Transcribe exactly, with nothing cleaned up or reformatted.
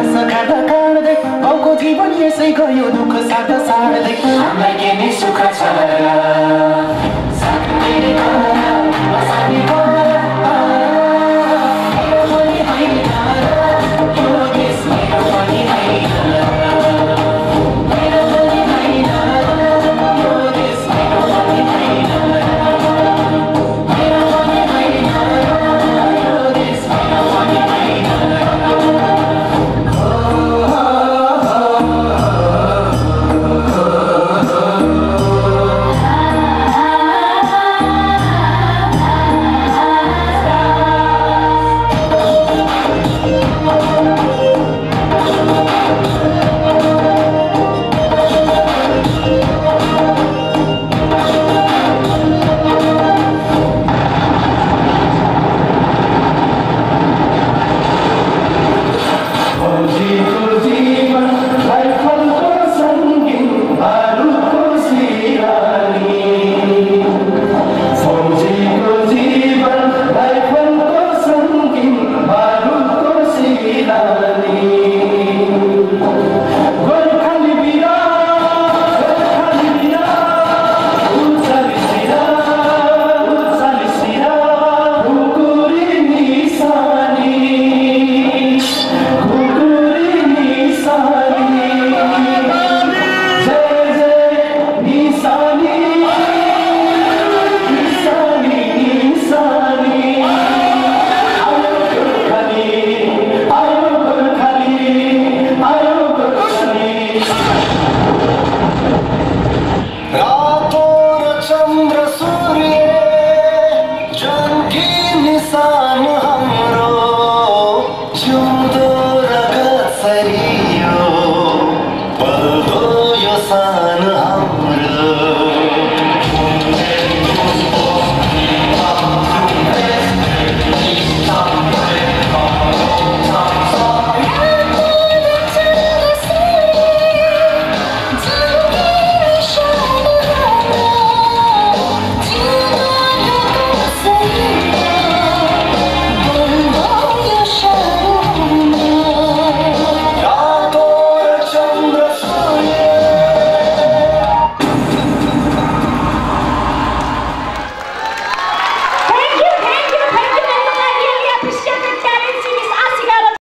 सखादा काट्दै गाउँको जीवन यसै गयो दुःख साथ साड्दै हामीलाई के नि सुख छ र साथी गरा बसानी गरा मेरो पनि हैन यो देश मेरो पनि हैन मेरो पनि हैन यो देश मेरो पनि हैन मेरो पनि हैन यो देश मेरो पनि हैन रातो र चन्द्र सूर्य जनकी निशान हाम्रो जिउँदो रगत शरीर